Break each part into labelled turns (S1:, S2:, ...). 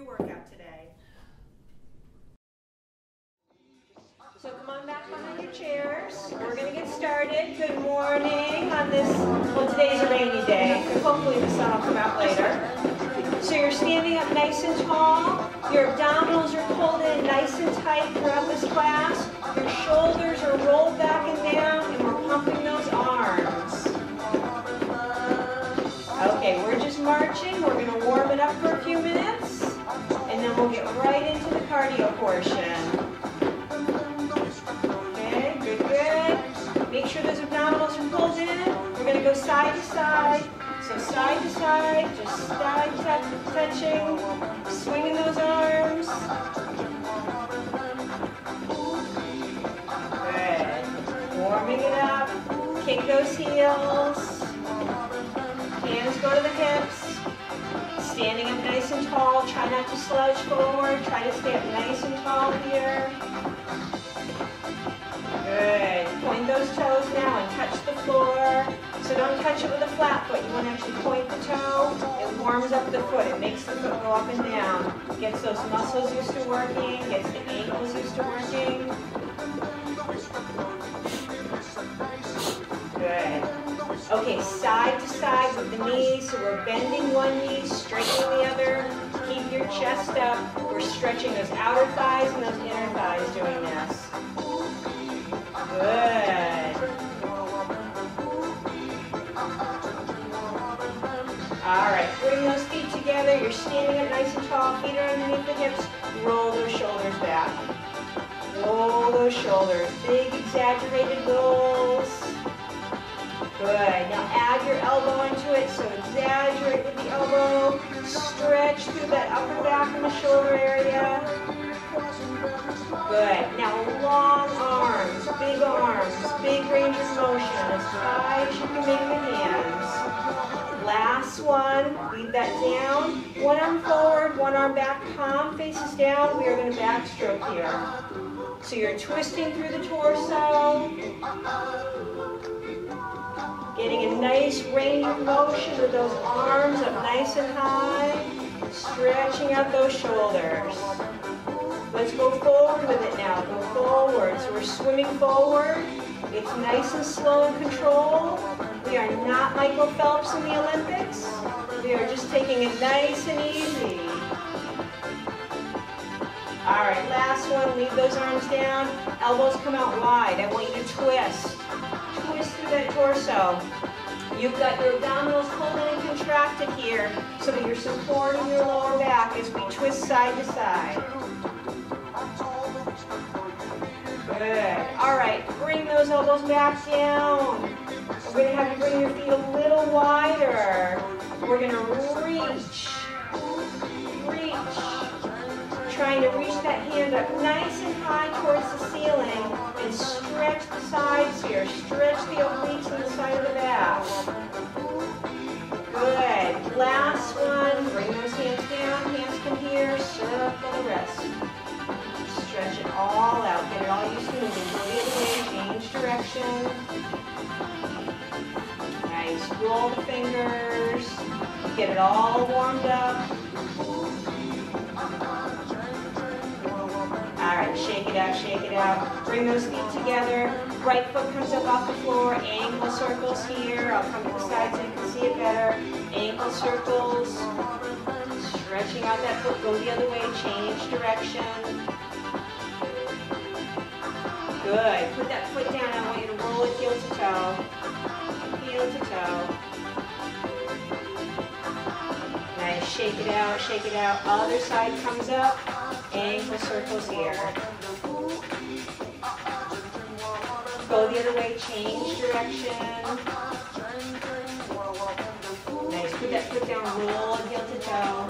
S1: workout today. So come on back behind your chairs. We're going to get started. Good morning on this, well, today's a rainy day, but hopefully the sun will come out later. So you're standing up nice and tall. Your abdominals are pulled in nice and tight throughout this class. Your shoulders are rolled back and down, and we're pumping those arms. Okay, we're just marching. We're going to warm it up for a few minutes, and then we'll get right into the cardio portion. Okay, good, good. Make sure those abdominals are pulled in. We're going to go side to side. So side to side, just side touching, swinging those arms. Good. Warming it up. Kick those heels. Hands go to the hips. Standing up nice and tall. Try not to slouch forward. Try to stay up nice and tall here. Good. Point those toes now and touch the floor. So don't touch it with a flat foot. You want to actually point the toe. It warms up the foot. It makes the foot go up and down. Gets those muscles used to working. Gets the ankles used to working. Good. Okay, side to side with the knees. So we're bending one knee, straightening the other. Keep your chest up. We're stretching those outer thighs and those inner thighs doing this. Good. All right, bring those feet together. You're standing up nice and tall. Feet are underneath the hips. Roll those shoulders back. Roll those shoulders. Big exaggerated rolls. Good. Now add your elbow into it. So exaggerate with the elbow. Stretch through that upper back and the shoulder area. Good. Now long arms, big range of motion, as high as you can make the hands. Last one, leave that down. One arm forward, one arm back, palm faces down. We are going to backstroke here. So you're twisting through the torso. Getting a nice range of motion with those arms up nice and high. Stretching out those shoulders. Let's go forward with it now. Go forward. So we're swimming forward. It's nice and slow and controlled. We are not Michael Phelps in the Olympics. We are just taking it nice and easy. All right, last one. Leave those arms down. Elbows come out wide. I want you to twist. Twist through that torso. You've got your abdominals pulled in and contracted here so that you're supporting your lower back as we twist side to side. Good. All right, bring those elbows back down. We're going to have you bring your feet a little wider. We're going to reach. Trying to reach that hand up nice and high towards the ceiling and stretch the sides here. Stretch the obliques on the side of the back. Good. Last one. Bring those hands down. Hands come here. Circle the rest. Stretch it all out. Get it all used to moving. Go the other way. Change direction. Nice. Roll the fingers. Get it all warmed up. All right, shake it out, shake it out. Bring those feet together. Right foot comes up off the floor. Ankle circles here. I'll come to the side so you can see it better. Ankle circles. Stretching out that foot. Go the other way. Change direction. Good. Put that foot down. I want you to roll it heel to toe. Heel to toe. Nice. Shake it out, shake it out. Other side comes up. Ankle circles here. Go the other way, change direction. Nice, put that foot down, roll heel to toe.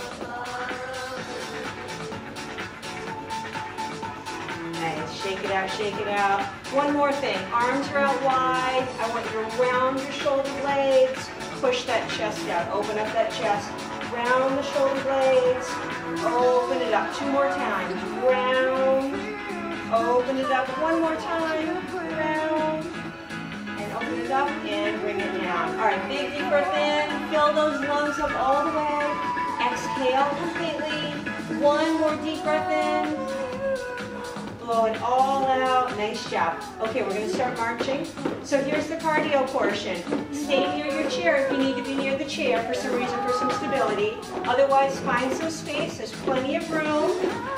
S1: Nice, shake it out, shake it out. One more thing, arms are out wide. I want you to round your shoulder blades. Push that chest out, open up that chest. Round the shoulder blades. Open it up. Two more times. Round. Open it up. One more time. Round. And open it up and bring it down. All right, big deep breath in. Fill those lungs up all the way. Exhale completely. One. more deep breath in. Blow it all out. Nice job. Okay, we're going to start marching. So here's the cardio portion. Stay near your chair if you need to be near the chair for some reason, for some stability. Otherwise, find some space. There's plenty of room.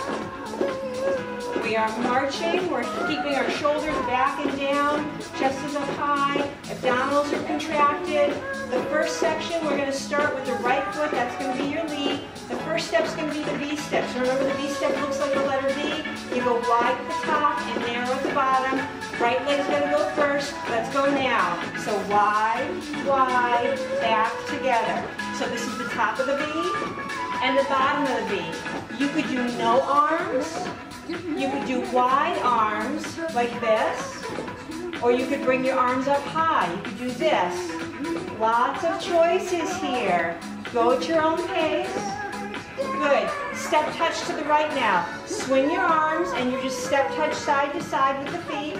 S1: We are marching. We're keeping our shoulders back and down. Chest is up high. Abdominals are contracted. The first section, we're going to start with the right foot. That's going to be your lead. The first step is going to be the V step. So remember, the V step looks like a letter V. You go wide at the top and narrow at the bottom. Right leg's going to go first. Let's go now. So wide, wide, back together. So this is the top of the V and the bottom of the V. You could do no arms. You could do wide arms like this. Or you could bring your arms up high. You could do this. Lots of choices here. Go at your own pace. Good. Step touch to the right now. Swing your arms and you just step touch side to side with the feet.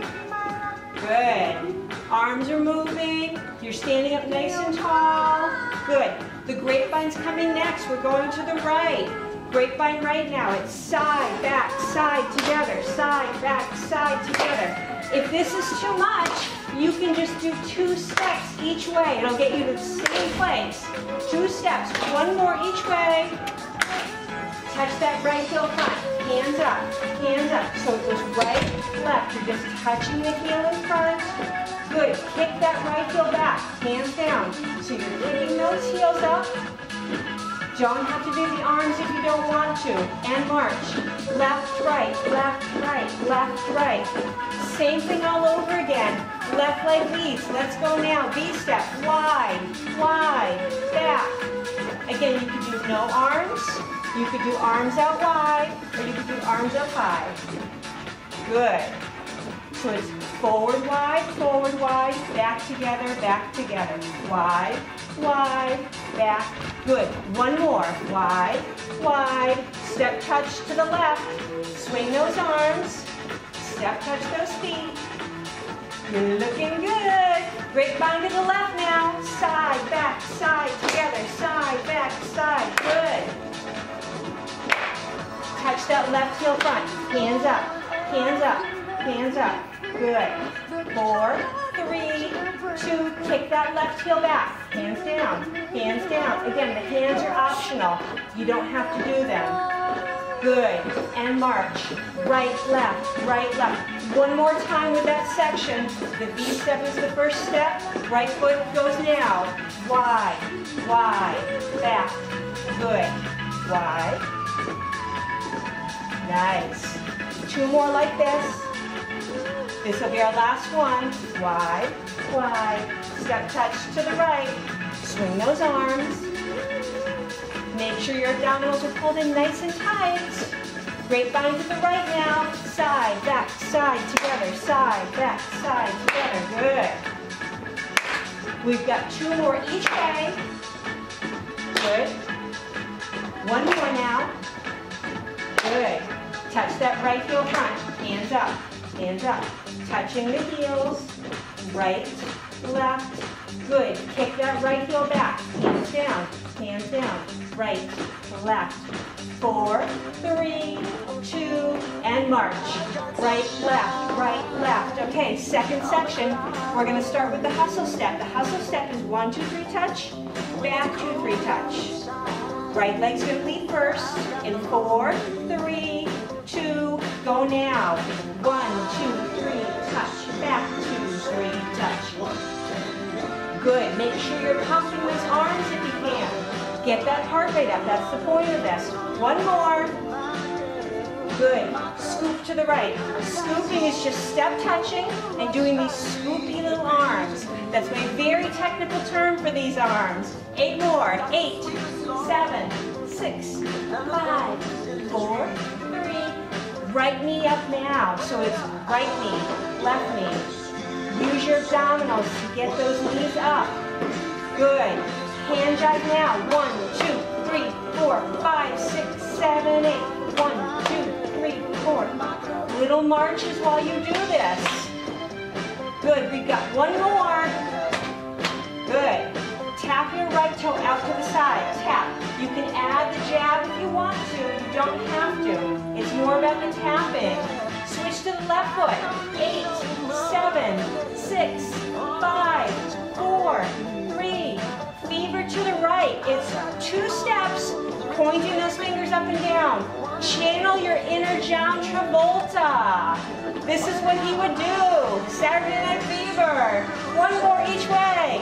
S1: Good. Arms are moving. You're standing up nice and tall. Good. The grapevine's coming next. We're going to the right. Grapevine right now. It's side, back, side, together. Side, back, side, together. If this is too much, you can just do 2 steps each way. It'll get you to the same place. 2 steps, 1 more each way. Touch that right heel front. Hands up, hands up. So it goes right, left. You're just touching the heel in front. Good. Kick that right heel back. Hands down. So you're kicking those heels up. Don't have to do the arms if you don't want to. And march. Left, right, left, right, left, right. Same thing all over again. Left leg leads. Let's go now. V-step. Wide, wide, back. Again, you could do no arms. You could do arms out wide, or you could do arms up high. Good. So it's forward, wide, back together, wide, wide, back. Good. 1 more. Wide, wide. Step touch to the left. Swing those arms. Step touch those feet. You're looking good. Grapevine to the left now. Side, back, side, together. Side, back, side. Good. Touch that left heel front. Hands up, hands up, hands up. Good. 4, 3, 2. Kick that left heel back. Hands down, hands down. Again, the hands are optional. You don't have to do them. Good. And march. Right, left. 1 more time with that section. The V step is the first step. Right foot goes now. Wide, wide, back. Good. Wide. Nice. 2 more like this. This will be our last one. Wide, wide. Step touch to the right. Swing those arms. Make sure your abdominals are pulled in nice and tight. Grapevine to the right now. Side, back, side, together. Side, back, side, together. Good. We've got 2 more each way. Good. 1 more now. Good. Touch that right heel front. Hands up, hands up. Touching the heels. Right, left. Good. Kick that right heel back. Hands down, hands down. Right, left. 4, 3, 2, and march. Right, left. Okay, second section. We're going to start with the hustle step. The hustle step is 1, 2, 3, touch. Back, 2, 3, touch. Right leg's going to lead first. In 4, 3, 2, go now. 1, 2, 3, touch. Back, 2, 3, touch. Good. Make sure you're pumping those arms if you can. Get that heart rate up. That's the point of this. 1 more. Good. Scoop to the right. Scooping is just step touching and doing these scoopy little arms. That's my very technical term for these arms. 8 more. 8, 7, 6, 5, 4, 3. Right knee up now. So it's right knee, left knee. Use your abdominals to get those knees up. Good. Hand jive now. 1, 2, 3, 4, 5, 6, 7, 8. 1, 2, 3, 4. Little marches while you do this. Good. We've got 1 more. Good. Tap your right toe out to the side. Tap. You can add the jab if you want to. You don't have to. It's more about the tapping. Switch to the left foot. 8, 7, 6, 5, 4, 3. Fever to the right. It's 2 steps, pointing those fingers up and down. Channel your inner John Travolta. This is what he would do. Saturday Night Fever. 1 more each way.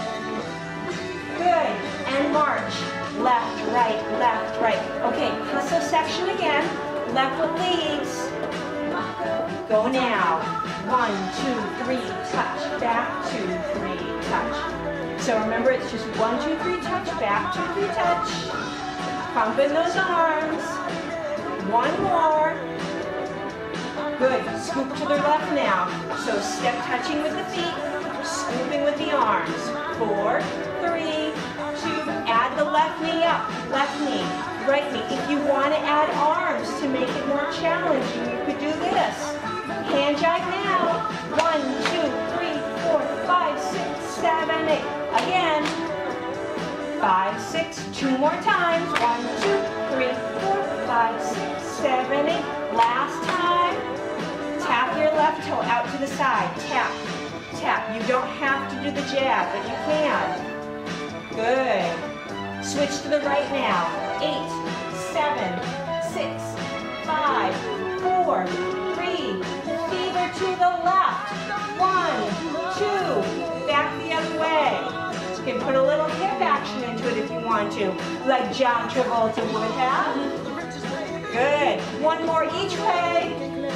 S1: Good. And march. Left, right, left, right. Okay, hustle section again. Left foot leads. Go now. 1, 2, 3, touch. Back, 2, 3, touch. So remember, it's just 1, 2, 3, touch. Back, 2, 3, touch. Pump in those arms. 1 more. Good. Scoop to the left now. So step touching with the feet, scooping with the arms. 4, 3, 2. Add the left knee up. Left knee, right knee. If you want to add arms to make it more challenging, you could do this. Hand jive now. 1, 2, 3, 4, 5, 6, 7, 8. Again. 5, 6. 2 more times. 1, 2, 3, 4, 5, 6, 7, 8. Last time. Tap your left toe out to the side. Tap, tap. You don't have to do the jab, but you can. Good. Switch to the right now. 8, 7, 6, 5, 4, 3. Fever to the left. 1, 2. Back the other way. You can put a little hip action into it if you want to, like John Travolta would have. Good. 1 more each way.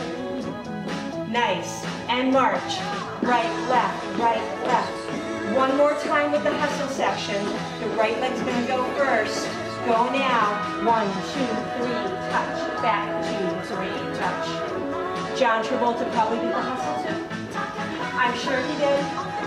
S1: Nice. And march. Right, left, right, left. 1 more time with the hustle section. The right leg's going to go first. Go now. 1, 2, 3, touch. Back, 2, 3, touch. John Travolta probably did the hustle too. I'm sure he did.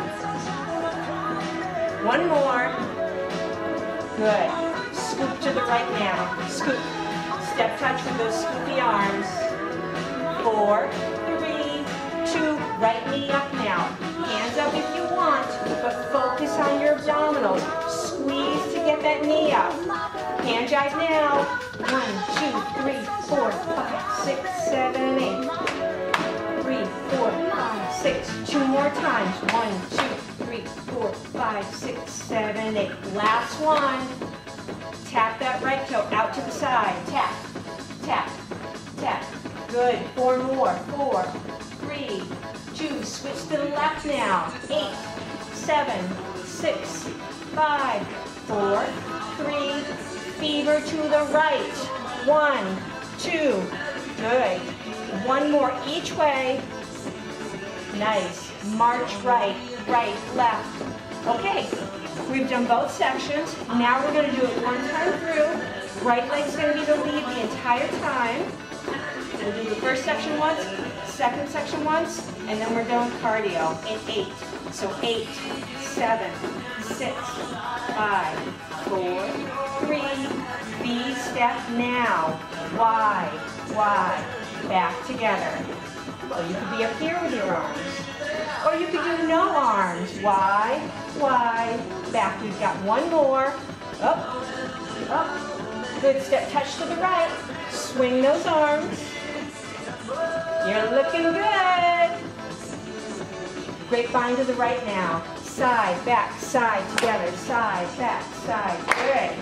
S1: 1 more. Good. Scoop to the right now. Scoop. Step touch with those scoopy arms. 4, 3, 2. Right knee up now. Hands up if you want, but focus on your abdominals. Squeeze to get that knee up. Hand jive now. 1, 2, 3, 4, 5, 6, 7, 8. 3, 4, 5, 6. 2 more times. 1, 2, 3, 4, 5, 6, 7, 8. Last one. Tap that right toe out to the side. Tap, tap, tap. Good. 4 more. 4, 3, 2. Switch to the left now. 8, 7, 6, 5, 4, 3. Fever to the right. 1, 2. Good. 1 more each way. Nice. March right, right, left. Okay. We've done both sections. Now we're going to do it 1 time through. Right leg's going to be the lead the entire time. We'll do the first section once, second section once, and then we're doing cardio in 8. So 8, 7, 6, 5, 4, 3. V-step now. Wide, wide. Back together. Well, you could be up here with your arms. Or you could do no arms. Wide, wide, back. We've got 1 more. Up, up. Good. Step touch to the right. Swing those arms. You're looking good. Grapevine to the right now. Side, back, side, together. Side, back, side. Good.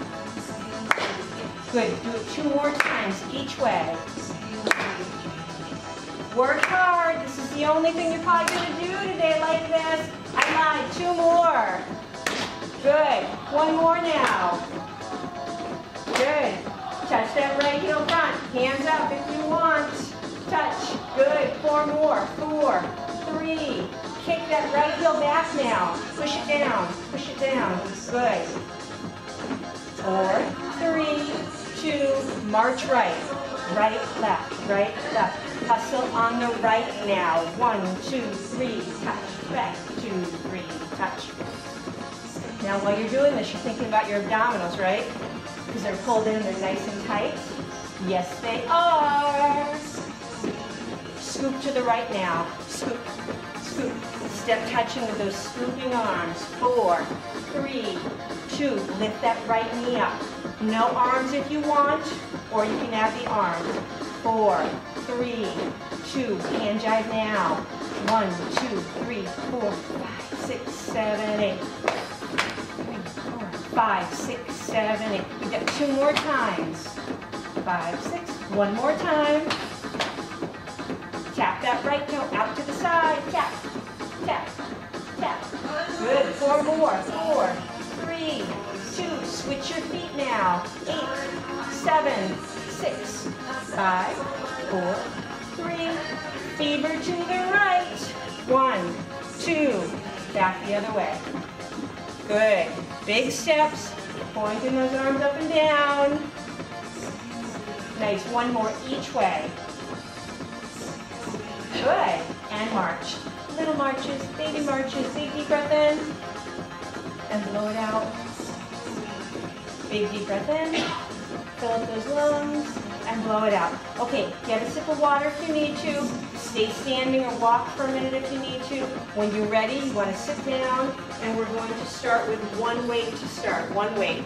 S1: Good. Do it 2 more times each way. Work hard. This is the only thing you're probably going to do today like this. I lied. 2 more. Good. 1 more now. Good. Touch that right heel front. Hands up if you want. Touch. Good. 4 more. 4, 3. Kick that right heel back now. Push it down. Push it down. Good. 4, 3, 2. March right. Right, left. Right, left. Hustle on the right now. 1, 2, 3. Touch. Back. 2, 3. Touch. Now while you're doing this, you're thinking about your abdominals, right? Because they're pulled in, they're nice and tight. Yes, they are. Scoop to the right now. Scoop, scoop. Step touching with those scooping arms. 4, 3, 2. Lift that right knee up. No arms if you want. or you can add the arms. 4, 3, 2, hand jive now. 1, 2, 3, 4, 5, 6, 7, 8. 3, 4, 5, 6, 7, 8. We've got 2 more times. 5, 6. One more time. Tap that right toe out to the side. Tap, tap, tap. Good. 4 more. 4, 3, 2. Switch your feet now. 8, 7, 6, 5, 4, 3. Fever to the right. 1, 2. Back the other way. Good. Big steps. Pointing those arms up and down. Nice. One more each way. Good. And march. Little marches, baby marches. Big deep breath in. And blow it out. Big deep breath in. Fill up those lungs. And blow it out. Okay, get a sip of water if you need to. Stay standing or walk for a minute if you need to. When you're ready, you want to sit down. And we're going to start with one weight to start. One weight.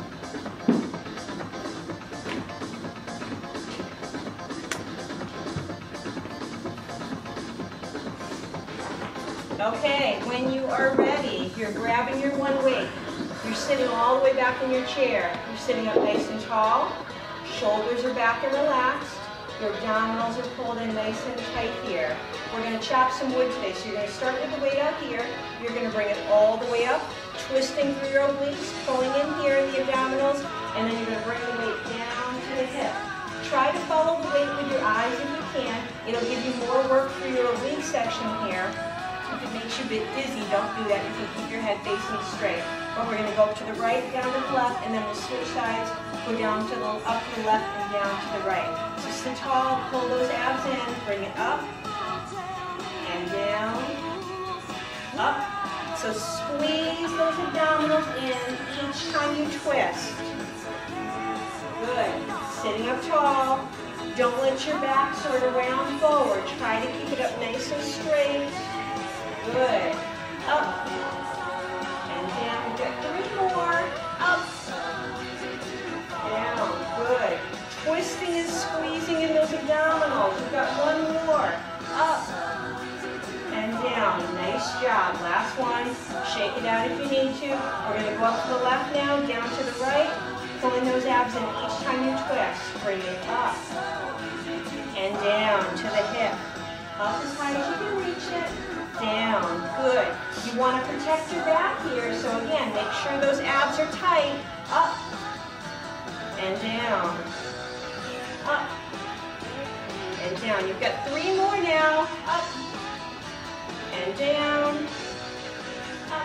S1: Okay, when you are ready, you're grabbing your one weight. You're sitting all the way back in your chair. You're sitting up nice and tall. Shoulders are back and relaxed. Your abdominals are pulled in nice and tight here. We're going to chop some wood today. So you're going to start with the weight out here. You're going to bring it all the way up, twisting through your obliques, pulling in here in the abdominals, and then you're going to bring the weight down to the hip. Try to follow the weight with your eyes if you can. It'll give you more work for your oblique section here. If it makes you a bit dizzy, don't do that. You can keep your head facing straight. But we're going to go up to the right, down to the left, and then we'll switch sides. Go down to the up to the left and down to the right. So sit tall, pull those abs in, bring it up and down, up. So squeeze those abdominals in each time you twist. Good. Sitting up tall. Don't let your back sort of round forward. Try to keep it up nice and straight. Good. Up and down. We've got 3 more. Up. Down. Good. Twisting and squeezing in those abdominals. We've got 1 more. Up and down. Nice job. Last one. Shake it out if you need to. We're going to go up to the left now, down to the right. Pulling those abs in each time you twist. Bring it up and down to the hip. Up as high as you can reach it. Down. Good. You want to protect your back here, so again, make sure those abs are tight. Up and down. Up and down. You've got 3 more now. Up and down. Up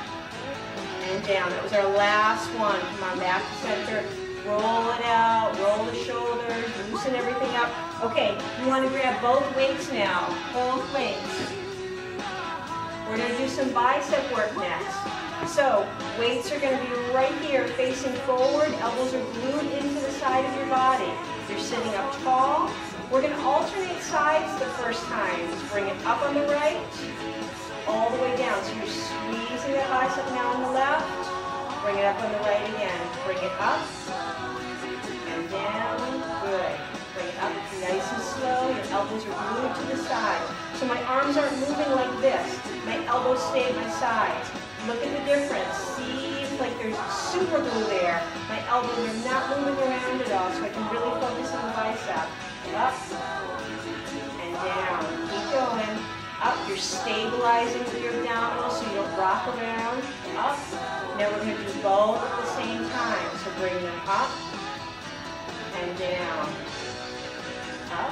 S1: and down. That was our last one. Come on, back to center. Roll it out. Roll the shoulders. Loosen everything up. Okay, you want to grab both weights now. Both weights. We're going to do some bicep work next. So, weights are going to be right here facing forward. Elbows are glued into the side of your body. You're sitting up tall. We're going to alternate sides the first time. Just bring it up on the right, all the way down. So you're squeezing that bicep now on the left. Bring it up on the right again. Bring it up and down. Good. Bring it up nice and slow. Your elbows are glued to the side. So my arms aren't moving like this. My elbows stay at my sides. Look at the difference. See, it's like there's super glue there. My elbows are not moving around at all, so I can really focus on the bicep. Up and down. Keep going. Up. You're stabilizing with your abdominals so you don't rock around. Up. Now we're going to do both at the same time. So bring them up and down. Up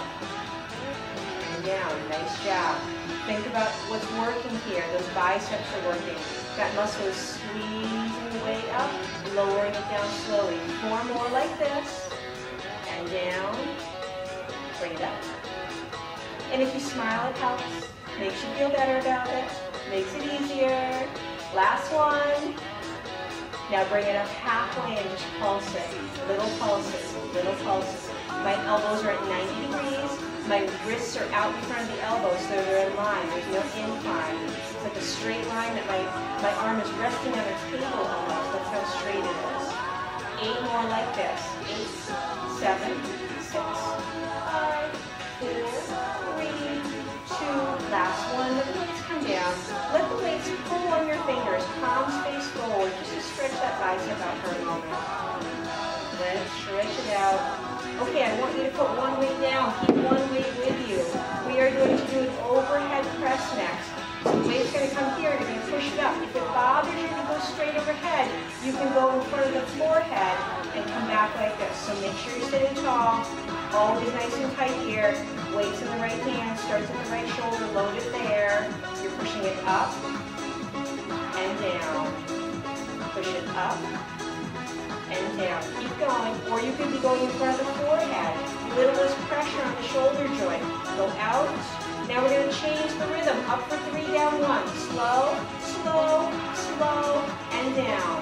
S1: and down. Nice job. Think about what's working here. Those biceps are working. That muscle is squeezing the weight up, lowering it down slowly. 4 more like this. And down. Bring it up. And if you smile, it helps. Makes you feel better about it. Makes it easier. Last one. Now bring it up halfway and just pulse it. Little pulses, little pulses. My elbows are at 90 degrees. My wrists are out in front of the elbows, so they're in line. There's no incline. It's like a straight line that my arm is resting on a table almost. That's how straight it is. 8 more like this. 8, 7, 6, 5, 4, 3, 2. Last one. Let the weights come down. Let the weights pull on your fingers. Palms face forward, just to stretch that bicep out for a moment. Then stretch it out. Okay, I want you to put one weight down. Keep one weight with you. We are going to do an overhead press next. So the weight's going to come here. You're going to push it up. If it bothers you to go straight overhead, you can go in front of the forehead and come back like this. So make sure you're sitting tall. Always nice and tight here. Weights in the right hand. Starts at the right shoulder. Load it there. You're pushing it up and down. Push it up and down. Keep going. Or you could be going in front of the forehead. Littlest pressure on the shoulder joint. Go out. Now we're going to change the rhythm. Up for 3, down 1. Slow, slow, slow, and down.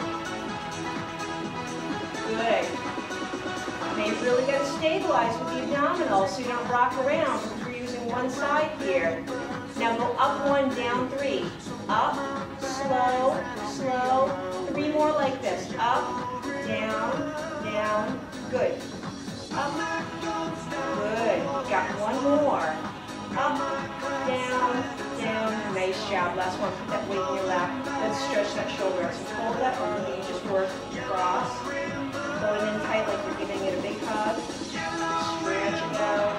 S1: Good. Now you've really got to stabilize with the abdominals so you don't rock around because we're using one side here. Now go up 1, down 3. Up, slow, slow. 3 more like this. Up, down, down. Good. Up. Good. Got 1 more. Up, down, down. Nice job. Last one. Put that weight in your lap. Let's stretch that shoulder out. So hold that over. You just work across. Pull it in tight like you're giving it a big hug. Stretch it out.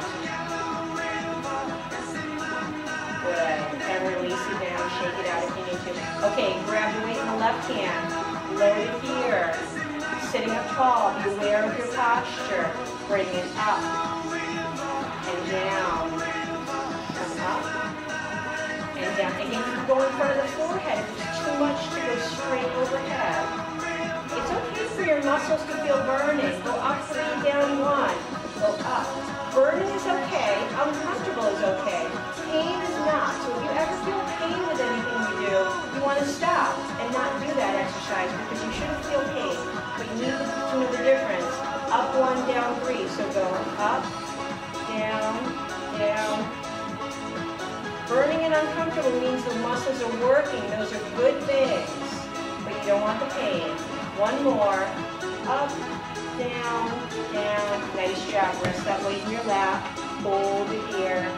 S1: Good. And release it down. Shake it out if you need to. Okay, grab the weight in the left hand. Load it here. Sitting up tall. Be aware of your posture. Bring it up and down. Up and down. Again, keep going in front of the forehead. If it's too much to go straight overhead. It's okay for your muscles to feel burning. Go up 3, down 1. Go up. Burning is okay. Uncomfortable is okay. Pain is not. So if you ever feel pain with anything you do, you want to stop and not do that exercise because you shouldn't feel pain. But you need to know the difference. Up 1, down 3. So go up, down, down. Burning and uncomfortable means the muscles are working. Those are good things, but you don't want the pain. 1 more. Up, down, down. Nice job. Rest that weight in your lap. Hold it here.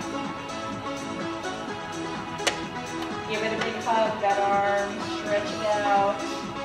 S1: Give it a big hug, that arm. Stretch it out.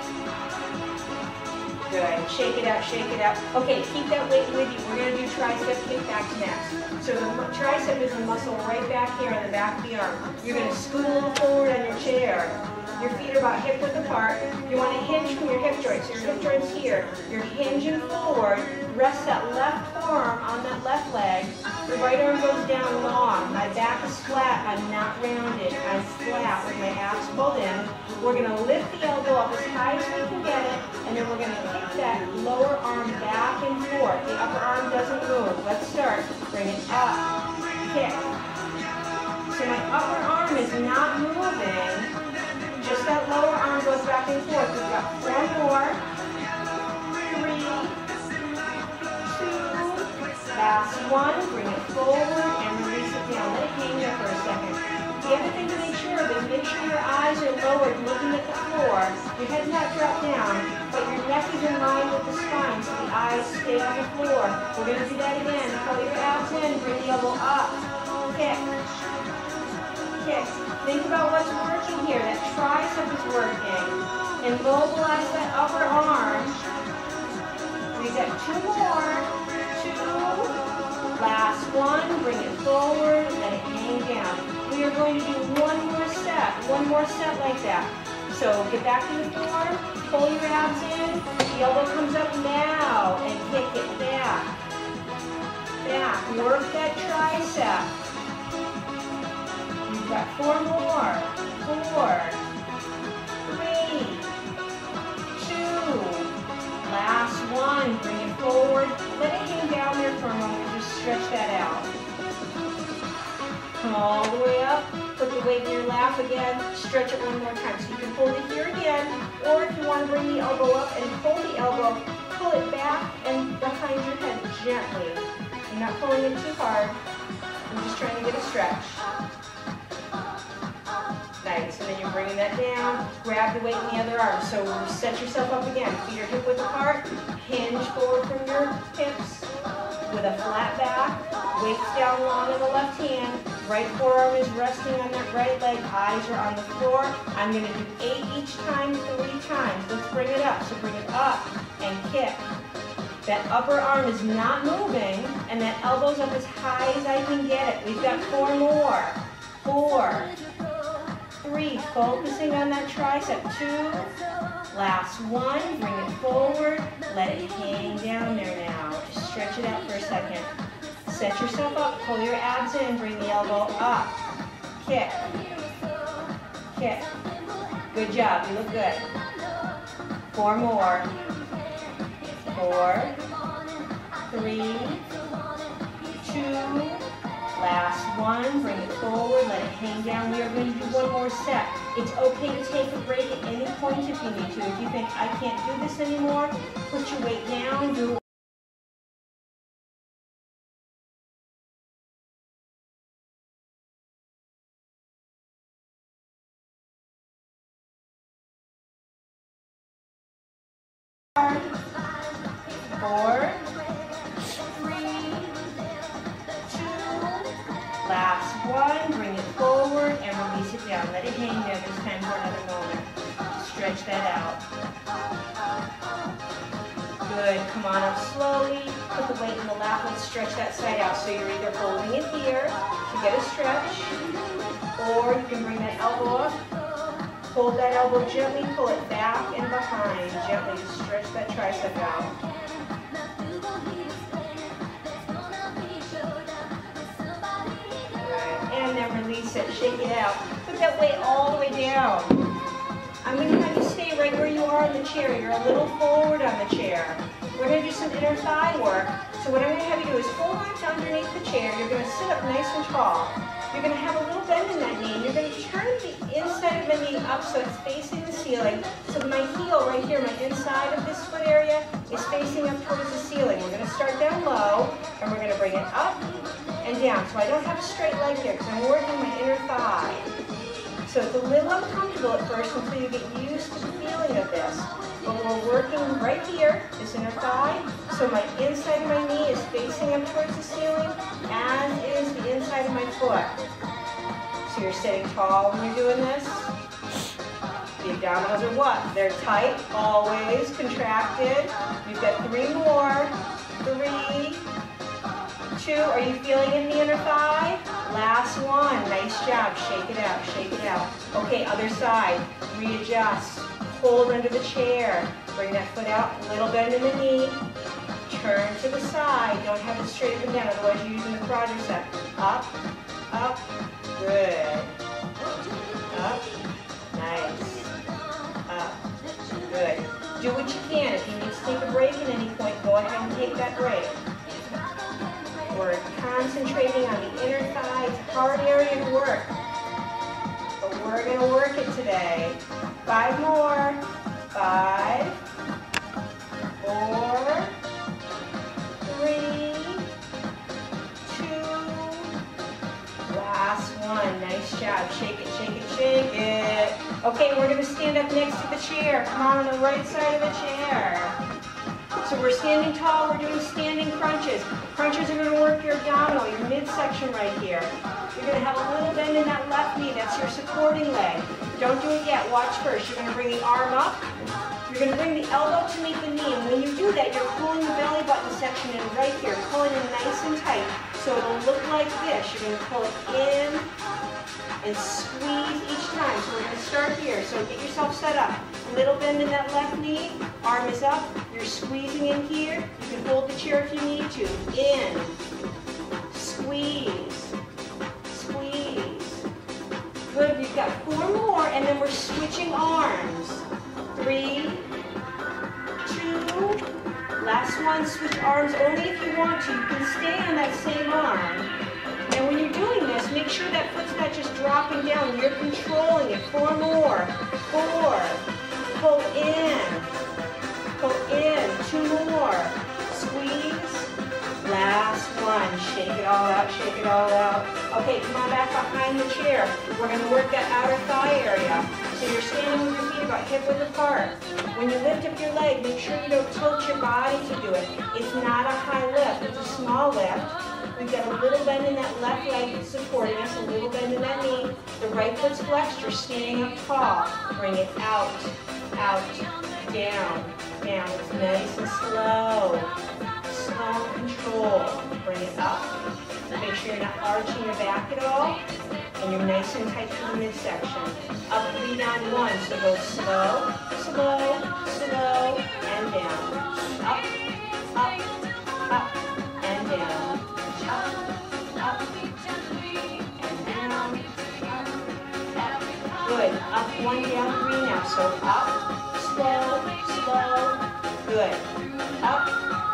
S1: Good. Shake it out, shake it out. Okay, keep that weight with you. We're going to do tricep kickbacks next. So the tricep is the muscle right back here on the back of the arm. You're going to scoot a little forward on your chair. Your feet are about hip-width apart. You want to hinge from your hip joints. So your hip joint's here. You're hinging forward. Rest that left forearm on that left leg. The right arm goes down long. My back is flat. I'm not rounded. I'm flat with my abs pulled in. We're going to lift the elbow up as high as we can get it, and then we're going to kick that lower arm back and forth. The upper arm doesn't move. Let's start. Bring it up. Kick. So my upper arm is not moving. Just that lower arm goes back and forth. We've got 4 more. 3, 2. Last one. Bring it forward and release it down. Let it hang there for a second. The other thing to make sure of is make sure your eyes are lowered, looking at the floor. Your head's not dropped down, but your neck is in line with the spine, so the eyes stay on the floor. We're going to do that again. Pull your abs in. Bring the elbow up. Kick. Kick. Think about what's working here. That tricep is working. And mobilize that upper arm. We've got 2 more. 2. Last one. Bring it forward. Let it hang down. We are going to do 1 more set. 1 more set like that. So get back to the floor. Pull your abs in. The elbow comes up now. And kick it back. Back. Work that tricep. We've got 4 more. 4, 3, 2. Last one. Bring it forward. Let it hang down there for a moment. Just stretch that out. Come all the way up. Put the weight in your lap again. Stretch it 1 more time. So you can hold it here again. Or if you want to bring the elbow up and pull the elbow, pull it back and behind your head gently. You're not pulling it too hard. I'm just trying to get a stretch. Nice, and then you're bringing that down, grab the weight in the other arm. So set yourself up again, feet are hip width apart, hinge forward from your hips with a flat back, weights down long in the left hand, right forearm is resting on that right leg, eyes are on the floor. I'm going to do 8 each time, 3 times. Let's bring it up, so bring it up and kick. That upper arm is not moving, and that elbow's up as high as I can get it. We've got 4 more. 4, 3, focusing on that tricep. 2, last 1, bring it forward, let it hang down there now. Just stretch it out for a second. Set yourself up, pull your abs in, bring the elbow up. Kick, kick. Good job, you look good. 4 more. 4, 3, 2, last 1, bring it forward, let it hang down. We are going to do 1 more set. It's okay to take a break at any point if you need to. If you think, I can't do this anymore, put your weight down, do Four, 3, 2, last 1, bring it forward and release it down. Let it hang there this time for another moment. Stretch that out. Good, come on up slowly, put the weight in the lap, let's stretch that side out. So you're either holding it here to get a stretch, or you can bring that elbow up, hold that elbow gently, pull it back and behind, gently to stretch that tricep out. And then release it, shake it out. Put that weight all the way down. I'm going to have you stay right where you are in the chair. You're a little forward on the chair. We're going to do some inner thigh work. So what I'm going to have you do is hold on to underneath the chair. You're going to sit up nice and tall. You're going to have a little bend in that knee. And you're going to turn the inside of the knee up so it's facing the ceiling. So my heel right here, my inside of this foot area, is facing up towards the ceiling. We're going to start down low, and we're going to bring it up and down. So I don't have a straight leg here because I'm working my inner thigh. So it's a little uncomfortable at first until you get used to the feeling of this. But we're working right here, this inner thigh. So my inside of my knee is facing up towards the ceiling, as is the inside of my foot. So you're sitting tall when you're doing this. The abdominals are what? They're tight, always contracted. You've got 3 more. 3, 2, are you feeling in the inner thigh? Last 1, nice job, shake it out, shake it out. Okay, other side, readjust, hold under the chair, bring that foot out, little bend in the knee, turn to the side, don't have it straight up and down, otherwise you're using the quadricep. Up, up, good, up, nice, up, good. Do what you can. If you need to take a break at any point, go ahead and take that break. We're concentrating on the inner thigh. It's a hard area to work, but we're going to work it today. 5 more. 5, 4, 3, 2, last 1. Nice job. Shake it, shake it, shake it. Okay, we're going to stand up next to the chair. Come on the right side of the chair. So we're standing tall, we're doing standing crunches. Crunches are going to work your abdominal, your midsection right here. You're going to have a little bend in that left knee, that's your supporting leg. Don't do it yet, watch first. You're going to bring the arm up. You're going to bring the elbow to meet the knee. And when you do that, you're pulling the belly button section in right here, pulling it nice and tight. So it'll look like this. You're going to pull it in and squeeze each time. So we're going to start here. So get yourself set up. Little bend in that left knee, arm is up, you're squeezing in here. You can hold the chair if you need to. In, squeeze, squeeze. Good, we've got 4 more, and then we're switching arms. 3, 2, last 1, switch arms only if you want to. You can stay on that same arm. And when you're doing this, make sure that foot's not just dropping down. You're controlling it. 4 more. 4. Pull in. Pull in. 2 more. Squeeze. Last 1. one. Shake it all out, shake it all out. Okay, come on back behind the chair. We're going to work that outer thigh area. So you're standing with your feet about hip-width apart. When you lift up your leg, make sure you don't tilt your body to do it. It's not a high lift, it's a small lift. We've got a little bend in that left leg that's supporting us, a little bend in that knee. The right foot's flexed, you're standing up tall. Bring it out, out, down, down. It's nice and slow. Slow and control. Bring it up. Make sure you're not arching your back at all. And you're nice and tight to the midsection. Up, 3, down, 1. So go slow, slow, slow, and down. Up, up, up, and down. Up, up, and down. Up, up. Good. Up, 1, down, 3 now. So up, slow, slow. Good. Up.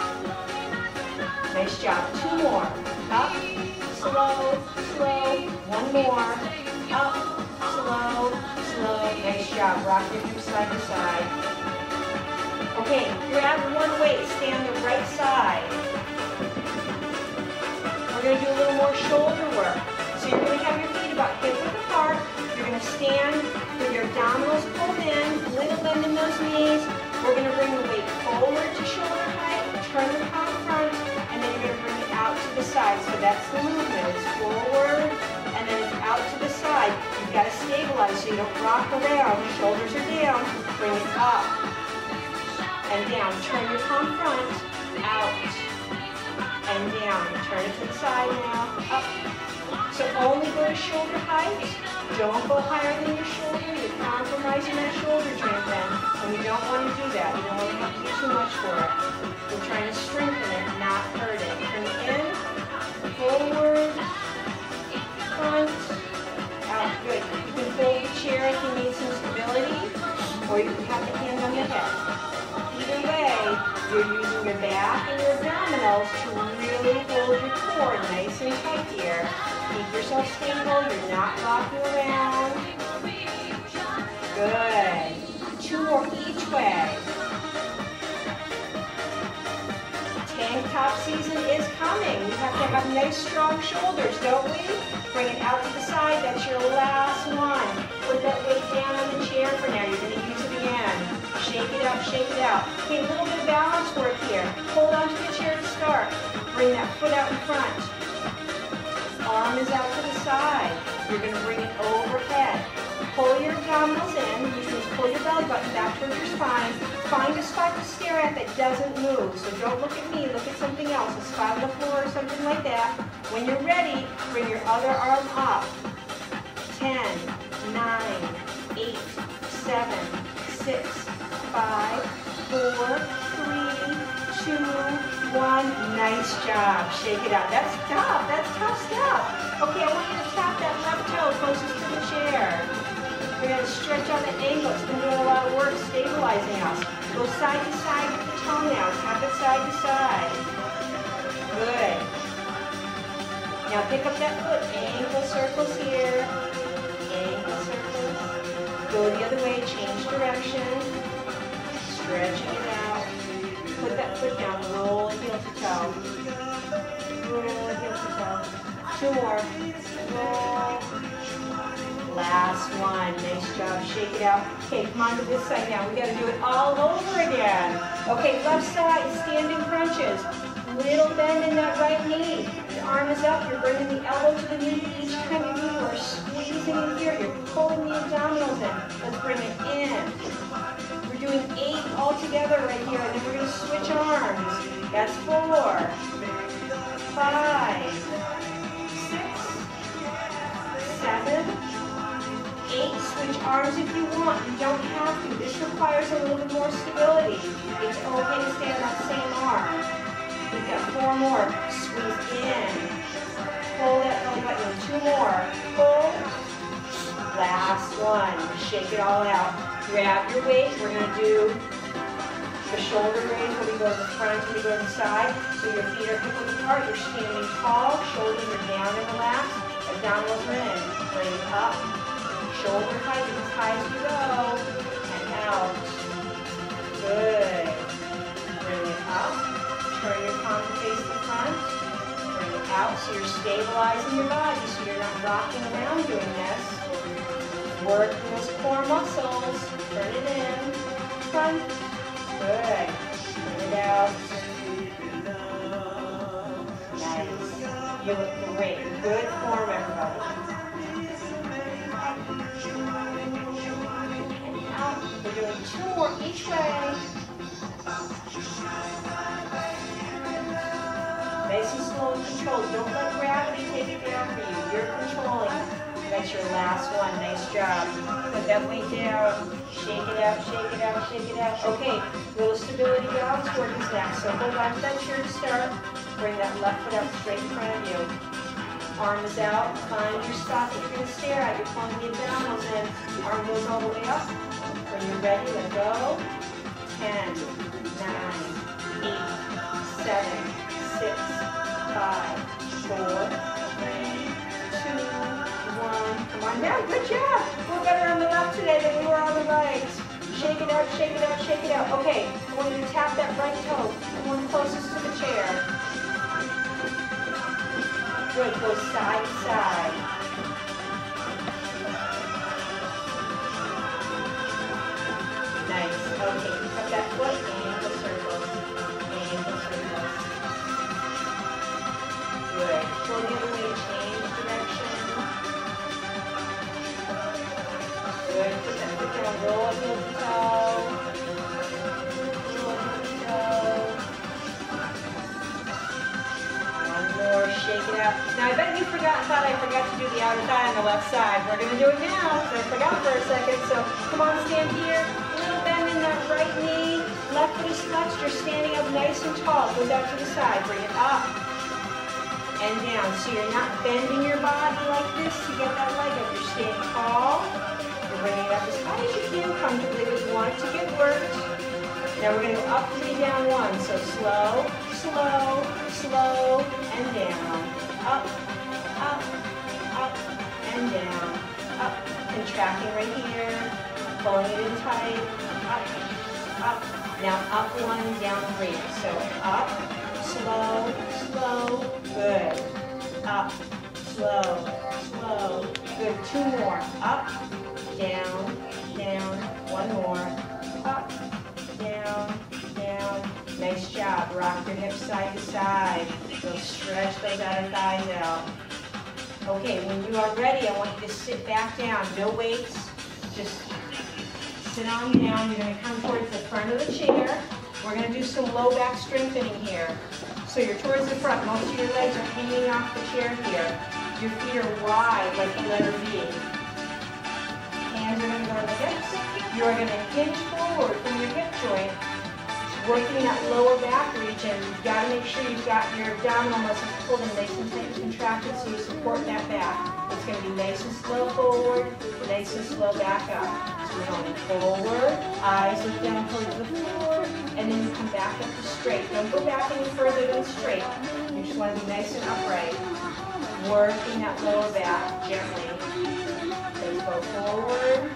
S1: Nice job. 2 more. Up, slow, slow. 1 more. Up, slow, slow. Nice job. Rock your hips side to side. Okay, grab one weight. Stay on the right side. We're going to do a little more shoulder work. So you're going to have your feet about hip-width apart. You're going to stand with your abdominals pulled in, little bend in those knees. We're going to bring the weight forward to shoulder height, turn the palm front, and then you're going to bring it out to the side. So that's the movement. It's forward, and then it's out to the side. You've got to stabilize so you don't rock around. Shoulders are down. Bring it up and down. Turn your palm front, out, and down. Turn it to the side now, up. So only go to shoulder height. Don't go higher than your shoulder. You're compromising that shoulder joint then. And you don't want to do that. You don't want to have to do too much for it. We're trying to strengthen it, not hurt it. Turn it in, forward, front, out. Good. You can hold the chair if you need some stability, or you can have the hand on the head. Either way, you're using your back and your abdominals to really hold your core nice and tight here. Keep yourself stable. You're not rocking around. Good. 2 more each way. Tank top season is coming. We have to have nice, strong shoulders, don't we? Bring it out to the side. That's your last one. Put that weight down on the chair for now. You're going to use it again. Shake it out, shake it out. Okay, a little bit of balance work here. Hold on to the chair to start. Bring that foot out in front. Arm is out to the side. You're going to bring it overhead. Pull your abdominals in, which means pull your belly button back towards your spine. Find a spot to stare at that doesn't move. So don't look at me, look at something else, a spot on the floor or something like that. When you're ready, bring your other arm up. 10, 9, 8, 7, 6, 5, 4, 3, 2, 1. Nice job. Shake it out. That's tough. That's tough stuff. Okay, I want you to tap that left toe closest to the chair. We're going to stretch out the ankle. It's been doing a lot of work stabilizing us. Go side to side with the toe now. Tap it side to side. Good. Now pick up that foot. Ankle circles here. Ankle circles. Go the other way. Change direction. Stretching it out. Put that foot down. Roll heel to toe. Roll heel to toe. 2 more. Roll. Last one. Nice job. Shake it out. Okay, come on to this side now. We got to do it all over again. Okay, left side, standing crunches. Little bend in that right knee. The arm is up. You're bringing the elbow to the knee. Each time you do, you're squeezing in here. You're pulling the abdominals in. Let's bring it in. We're doing 8 all together right here, and then we're going to switch arms. That's 4, 5, 6, 7, 8. Switch arms if you want. You don't have to. This requires a little bit more stability. It's okay to stay on that same arm. We've got 4 more. Squeeze in. Pull that belly button. 2 more. Pull. Last one. Shake it all out. Grab your weight. We're going to do the shoulder raise where we go to the front and we go to the side. So your feet are hip-width apart. You're standing tall. Shoulders are down and relaxed. Abdominals are in. Bring it up. Shoulder height as high as you go. And out. Good. Bring it up. Turn your palm to face the front. Bring it out so you're stabilizing your body so you're not rocking around doing this. Working those core muscles. Turn it in. Front. Good. Turn it out. Nice. You look great. Good form, everybody. And out. We're doing 2 more each way. Nice and slow and controlled. Don't let gravity take it down for you. You're controlling. That's your last one. Nice job. Put that weight down. Shake it out, shake it out, shake it out. Okay, little stability balance work is next. So hold on to that chair to start. Bring that left foot up straight in front of you. Arm is out. Find your spot that you're going to stare at. You're pulling the abdominals in. Arm goes all the way up. When you're ready, let go. 10, 9, 8, 7, 6, 5, 4, 3, 2, 1. Come on down. Good job. We're better on the left today than we were on the right. Shake it out, shake it out, shake it out. Okay, I want you to tap that right toe. The one closest to the chair. Good. Go side to side. Nice. Okay, pick up that foot. Ankle circles. Ankle circles. Good. Go the other way. Change direction. Good. Put that foot down. Roll up heel to toe. Roll up heel to toe. One more. Shake it out. Now I bet you thought I forgot to do the outer thigh on the left side. We're going to do it now. So I forgot for a second. So come on, stand here. A little bend in that right knee. Left foot is flexed. You're standing up nice and tall. Goes out to the side. Bring it up and down. So you're not bending your body like this to get that leg up. You're staying tall. You're bringing it up as high as you can comfortably. We want it to get worked. Now we're going to go up, 3, down, 1. So slow, slow, slow, and down. Up, up, up, and down. Up, contracting right here. Pulling it in tight. Up, up. Now up 1, down 3. So up, slow, slow, good. Up, slow, slow, good. 2 more. Up, down, down. 1 more. Up, down, down. Nice job. Rock your hips side to side. So stretch those outer thighs out. Okay, when you are ready, I want you to sit back down. No weights. Just sit on down. You're going to come towards the front of the chair. We're going to do some low back strengthening here. So you're towards the front. Most of your legs are hanging off the chair here. Your feet are wide like the letter V. Hands are going to go to the hips. You are going to hinge forward from your hip joint. Working that lower back region, you've got to make sure you've got your abdominal muscles pulled in nice and tight and contracted so you support that back. It's going to be nice and slow forward, nice and slow back up. So we're going forward, eyes look down towards the floor, and then you come back up to straight. Don't go back any further than straight. You just want to be nice and upright. Working that lower back gently. Let's go forward,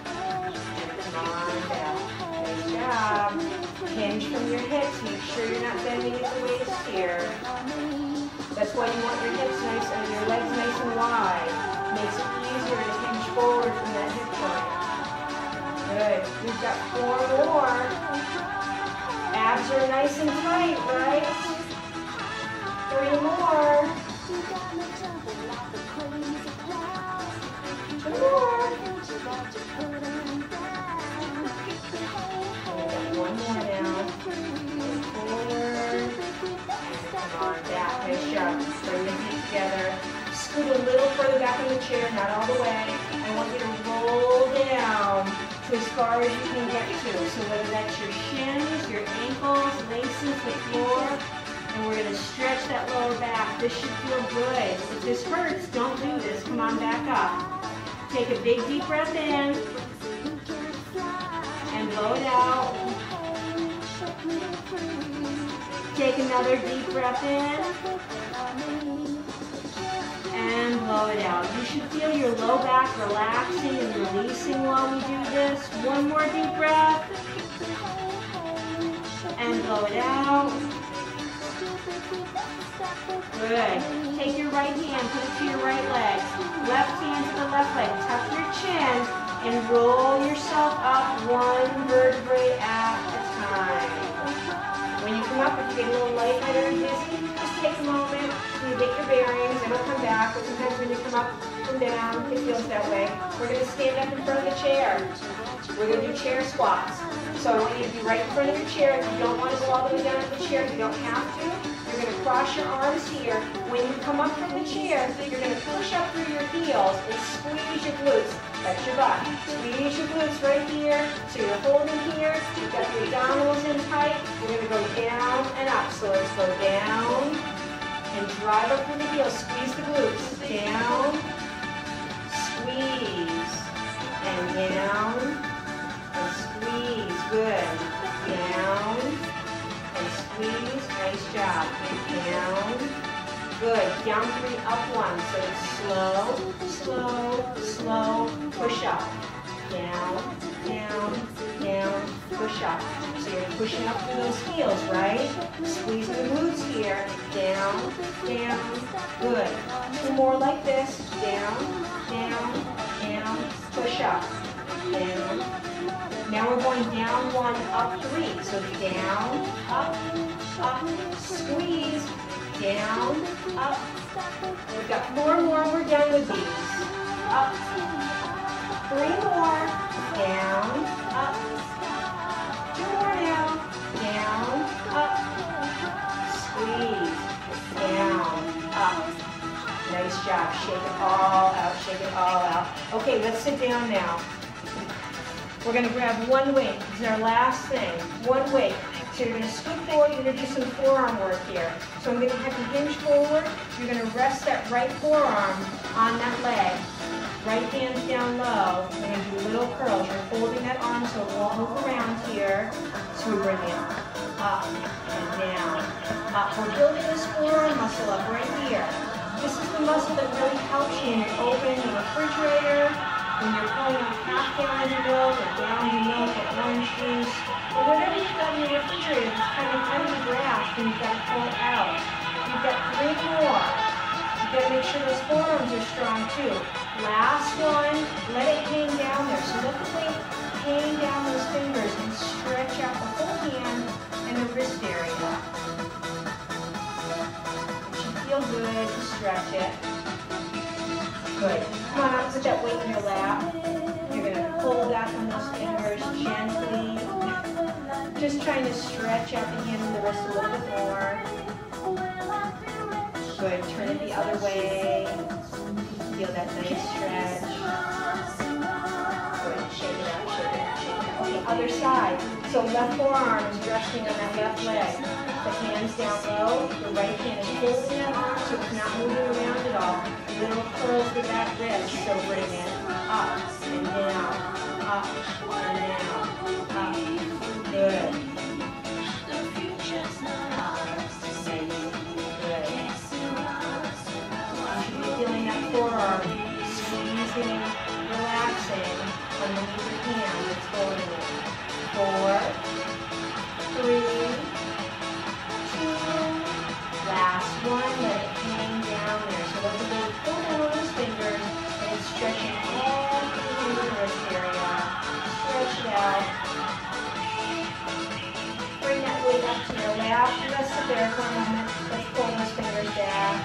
S1: and come on back. Nice job. Hinge from your hips. Make sure you're not bending at the waist here. That's why you want your hips nice and your legs nice and wide. Makes it easier to hinge forward from that hip joint. Good. We've got 4 more. Abs are nice and tight, right? 3 more. 2 more. 1 more now. Forward. Come on, back. Nice job. Bring the feet together. Scoot a little further back in the chair, not all the way. I want you to roll down to as far as you can get to. So whether that's your shins, your ankles, laces, the floor, and we're going to stretch that lower back. This should feel good. If this hurts, don't do this. Come on, back up. Take a big deep breath in and blow it out. Take another deep breath in and blow it out. You should feel your low back relaxing and releasing while we do this. 1 more deep breath and blow it out. Good. Take your right hand, put it to your right leg. Left hand to the left leg. Tuck your chin and roll yourself up one vertebrae at a time. When you come up, if you get a little lightheaded or dizzy, just take a moment, you get your bearings, it'll come back. But sometimes when you come up and down, it feels that way. We're going to stand up in front of the chair. We're going to do chair squats. So I want you to be right in front of your chair. If you don't want to go all the way down to the chair, you don't have to. You're going to cross your arms here. When you come up from the chair, you're going to push up through your heels and squeeze your glutes. That's your butt. Squeeze your glutes right here. So you're holding here. You've got your abdominals in tight. You're going to go down and up. So let's go down and drive up through the heels. Squeeze the glutes. Down. Squeeze. And down. And squeeze. Good. Down. And squeeze. Nice job. And down. Good. Down 3, up 1. So it's slow, slow, slow, push up. Down, down, down, push up. So you're pushing up through those heels, right? Squeeze the glutes here. Down, down. Good. 2 more like this. Down, down, down, push up. Down. Now we're going down 1, up 3. So down, up, squeeze. Down, up. We've got 4 more. We're done with these. Up. 3 more. Down, up. 2 more now. Down, up. Squeeze. Down, up. Nice job. Shake it all out. Shake it all out. Okay, let's sit down now. We're going to grab one weight. This is our last thing. One weight. So you're going to scoot forward, you're going to do some forearm work here. So I'm going to have you hinge forward. You're going to rest that right forearm on that leg. Right hand's down low. We're going to do little curls. You're holding that arm so it won't move around here. So we bring it up and down. Up. We're building this forearm muscle up right here. This is the muscle that really helps you when you're opening the refrigerator, when you're pulling out half gallons of milk or gallons of milk or orange juice. Or whatever you've got in your refrigerator that's kind of under the grasp and you've got to pull it out. You've got 3 more. You've got to make sure those forearms are strong too. Last one, let it hang down there. So let the weight hang down those fingers and stretch out the whole hand and the wrist area. It should feel good to stretch it. Good. Come on up, put that weight in your lap. You're going to pull back on those fingers gently. Just trying to stretch out the hand and the wrist a little bit more. Good. Turn it the other way. Feel that nice stretch. Good. Shake it out, shake it out, shake it out. Okay, other side. So left forearm is resting on that left leg. The hand's down low. The right hand is holding that arm so it's not moving around at all. Little curls with that wrist. So bring it up and down, up and down, up. Good. Good. Feeling that forearm, squeezing, relaxing underneath your hand that's holding it. 4, 3, 2, last one, let it hang down there. So let the weight pull down on those fingers and stretching all through the wrist area. Stretch it out. Bring that weight up to your lap. Rest it there for a moment. Let's pull those fingers back.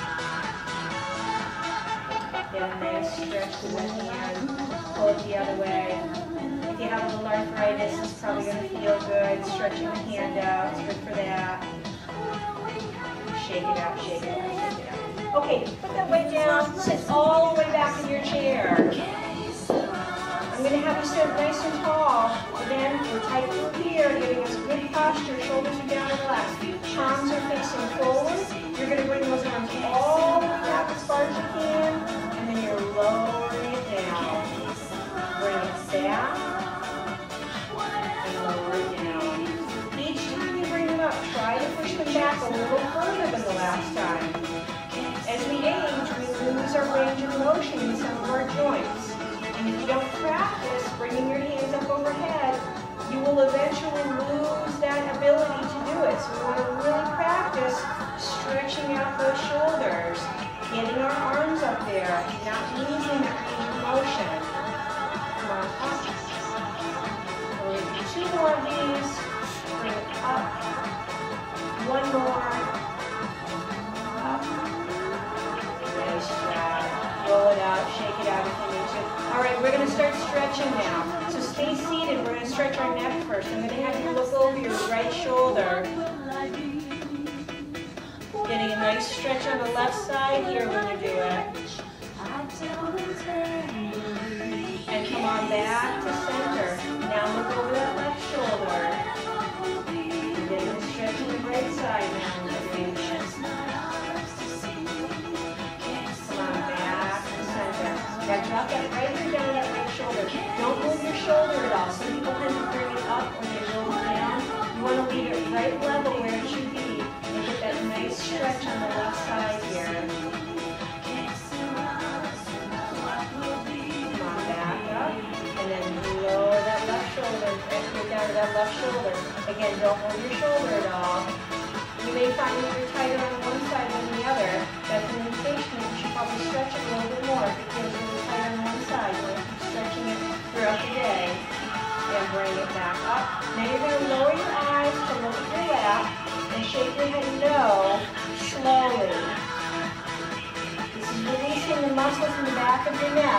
S1: Get a nice stretch to the hand. Pull it the other way. If you have a little arthritis, it's probably going to feel good. Stretching the hand out. It's good for that. Shake it out, shake it out, shake it out. Okay, put that weight down. Sit all the way back in your chair. I'm going to have you sit nice and tall. Again, we're tight through here, giving us good posture. Shoulders are down and relaxed. Palms are facing forward. You're going to bring those arms all the way back as far as you can, and then you're lowering it down. Bring it back, and lower it down. Each time you bring them up, try to push them back a little further than the last time. As we age, we lose our range of motion in some of our joints. And if you don't practice bringing your hands up overhead, you will eventually lose that ability to do it. So we want to really practice practice stretching out those shoulders, getting our arms up there, not losing that range of motion. Come on, up. We'll do 2 more of these. Bring it up. 1 more. Up. Nice job. Roll it out, shake it out if you need to. All right, we're going to start stretching now. So stay seated. We're going to stretch our neck first. I'm going to have you look over your right shoulder. Getting a nice stretch on the left side here when you do it. And come on back to center. Now look over that left shoulder. Getting a stretch on the right side now when you're doing this. Come on back to center. Now drop that right hand down that right shoulder. Don't move your shoulder at all. Some people tend to bring it up when they roll it down. You want to leave it right level where it should be. Get that nice stretch on the left side here. Come on, back up. And then lower that left shoulder. Get down to that left shoulder. Again, don't move your shoulder at all. You may find that you're tighter on one side than the other. That's an indication that you should probably stretch it a little bit more because you're tighter on one side. You want to keep stretching it throughout the day. And bring it back up. Now you're going to lower your eyes to look at your lap. And shake your head no, slowly. This is releasing the muscles in the back of your neck.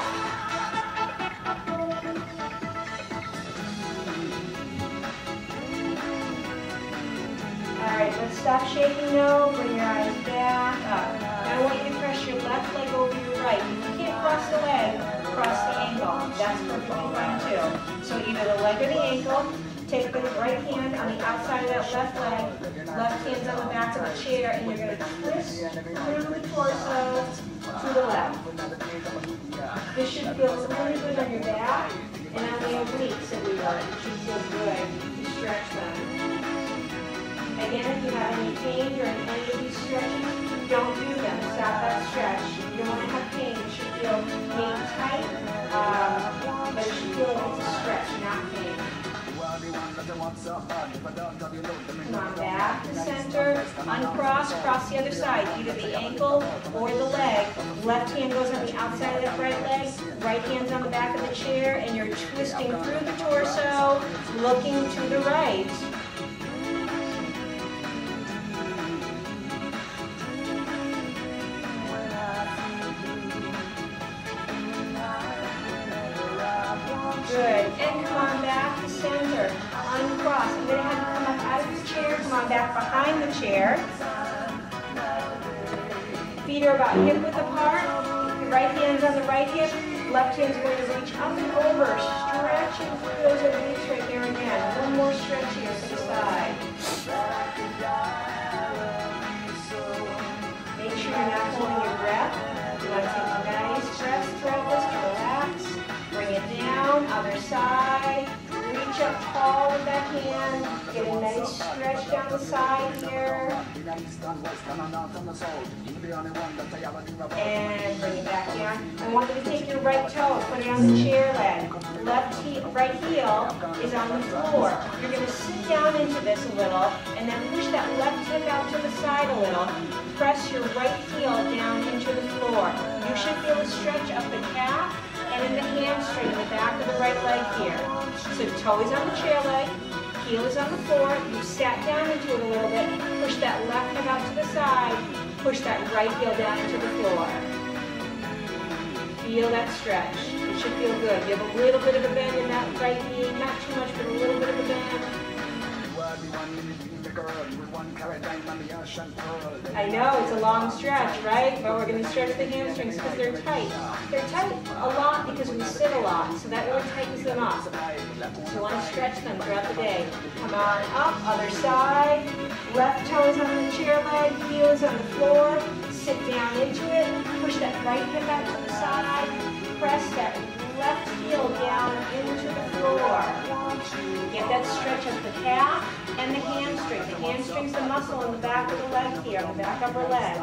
S1: Alright, let's stop shaking no, bring your eyes back up. Now I want you to press your left leg over your right. If you can't cross the leg, cross the ankle. That's perfectly fine too. So either the leg or the ankle. Take the right hand on the outside of that left leg, left hand's on the back of the chair, and you're going to twist through the torso to the left. This should feel really good on your back and on the obliques that we want. It should feel good to stretch them. Again, if you have any pain during any of these stretches, don't do them. Stop that stretch. You don't want to have pain. It should feel maybe tight, but it should feel like it's a stretch, not pain. Come on, back to center, uncross, cross the other side, either the ankle or the leg. Left hand goes on the outside of that right leg, right hand's on the back of the chair, and you're twisting through the torso, looking to the right. Good, and come on back to center, uncross. I'm going to have you come up out of the chair, come on back behind the chair. Feet are about hip-width apart. The right hand's on the right hip, left hand's going to reach up and over, stretching through those obliques right there again. One more stretch here to the side. Make sure you're not holding your breath. You want to take a nice breath throughout this to relax. Bring it down, other side. Reach up tall with that hand. Get a nice stretch down the side here. And bring it back down. I want you to take your right toe, put it on the chair leg. Right heel is on the floor. You're going to sit down into this a little, and then push that left hip out to the side a little. Press your right heel down into the floor. You should feel a stretch up the calf and in the hamstring in the back of the right leg here. So toe is on the chair leg, heel is on the floor, you sat down into it a little bit, push that left hip out to the side, push that right heel down into the floor. Feel that stretch. It should feel good. You have a little bit of a bend in that right knee, not too much, but a little bit of a bend. I know, it's a long stretch, right? But we're going to stretch the hamstrings because they're tight. They're tight a lot because we sit a lot, so that really tightens them up. So you want to stretch them throughout the day. Come on up, other side. Left toe is on the chair leg, heel is on the floor. Sit down into it. Push that right hip out to the side. Press that left heel down into the floor. Get that stretch of the calf and the hamstring. The hamstring's the muscle in the back of the leg here, on the back upper leg.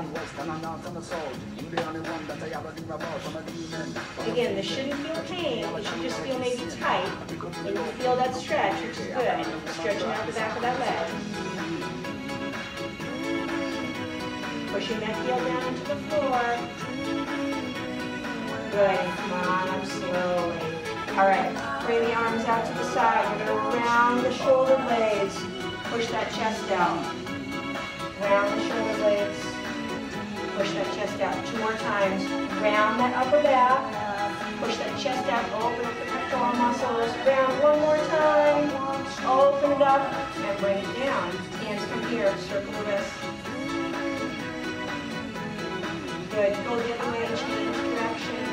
S1: Again, this shouldn't feel pain. It should just feel maybe tight. And you feel that stretch, which is good. Stretching out the back of that leg. Pushing that heel down into the floor. Good. Come on, up slowly. All right. Bring the arms out to the side. You're going to round the shoulder blades. Push that chest out. Round the shoulder blades. Push that chest out. 2 more times. Round that upper back. Push that chest out. Open up the pectoral muscles. Round 1 more time. Open it up and bring it down. Hands come here. Circle the wrist. Good. Go the other way. Change direction.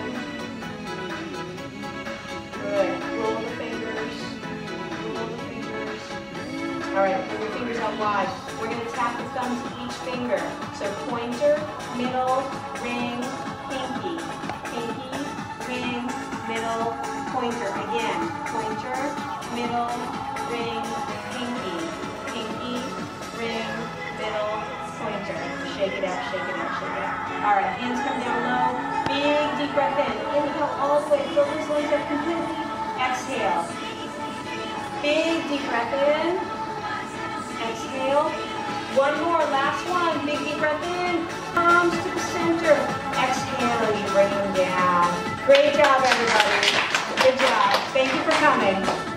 S1: Good. Roll the fingers. Roll the fingers. All right. Bring your fingers out wide. We're going to tap the thumbs to each finger. So pointer, middle, ring, pinky. Pinky, ring, middle, pointer. Again. Pointer, middle, ring, pinky. Pinky, ring, middle, pointer. Shake it out, shake it out, shake it out. All right, hands come down low. Big deep breath in. Inhale all the way. Fill those lungs up completely. Exhale. Big deep breath in. Exhale. 1 more, last one. Big deep breath in. Palms to the center. Exhale as you bring them down. Great job, everybody. Good job. Thank you for coming.